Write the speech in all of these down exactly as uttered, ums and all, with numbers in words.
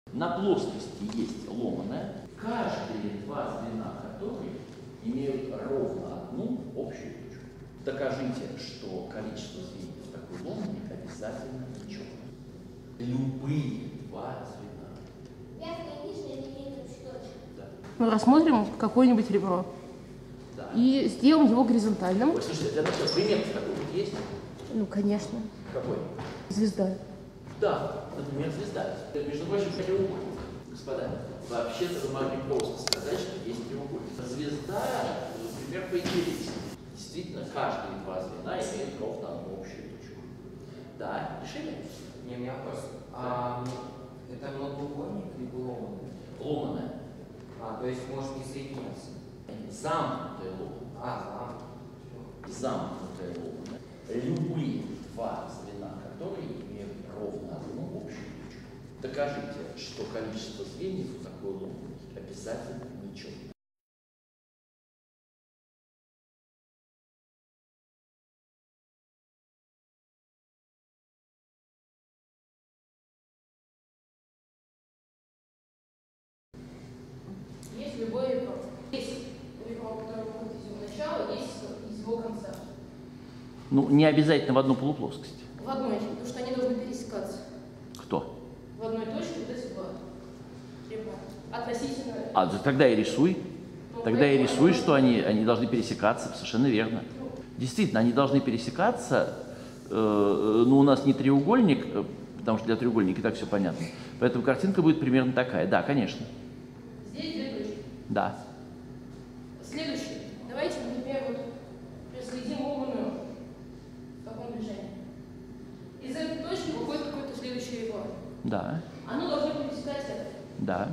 На плоскости есть ломаная, каждые два звена которых имеют ровно одну общую точку. Докажите, что количество звеньев такой ломаной обязательно нечетное. Любые два звена. Верхняя и нижняя имеют общую точку. Да. Мы рассмотрим какое-нибудь ребро Да. и сделаем его горизонтальным. Ой, слушайте, для начала пример какой-нибудь есть? Ну, конечно. Какой? Звезда. Да, например, звезда. Это, между прочим, треугольник. Господа, вообще-то вы могли просто сказать, что есть треугольник. Звезда, например, по интересу. Действительно, каждые два звена имеют ровно одну общую точку. Да, решили? Не, у меня вопрос. А это многоугольник либо ломаный? Ломаная. А, то есть может не соединяться? Замкнутая ломаная. А, да. Замкнутая ломаная. Любые два звена, которые имеют ровно одну общую точку. Докажите, что количество звеньев у такой ломаной обязательно нечетное. Есть любое ребро. Есть ребро, которое выходит из его начала, есть из его конца. Ну, не обязательно в одну полуплоскость. В одной, потому что они должны пересекаться. Кто? В одной точке вот эти два ребра. Относительно... А, тогда и рисуй. Тогда и рисуй, что они, они должны пересекаться, совершенно верно. Действительно, они должны пересекаться, э, ну, у нас не треугольник, э, потому что для треугольника и так все понятно. Поэтому картинка будет примерно такая. Да, конечно. Здесь две точки. Да. Следующий. Давайте, например, вот проследим ломаную в таком движении. Из этой точки выходит какое-то следующее ребро. Да. Оно должно пересекать это. Да.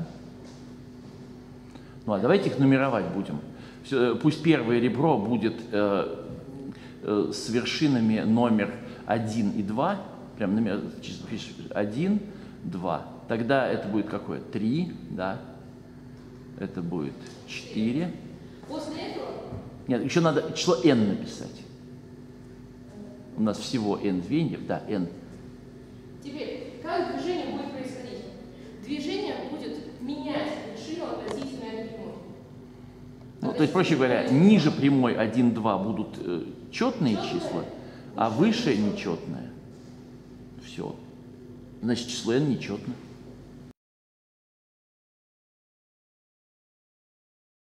Ну, а давайте их нумеровать будем. Все, пусть первое ребро будет э, э, с вершинами номер один и два. Прям номер, пишешь один, два. Тогда это будет какое? три, да. Это будет четыре. После этого... Нет, еще надо число n написать. У нас всего n звеньев, да, n. Теперь, как движение будет происходить? Движение будет менять вершину относительно этой прямой. Ну, то есть, проще говоря, ниже прямой один, два будут э, четные числа, а выше нечетное. Все. Значит, число n нечетно.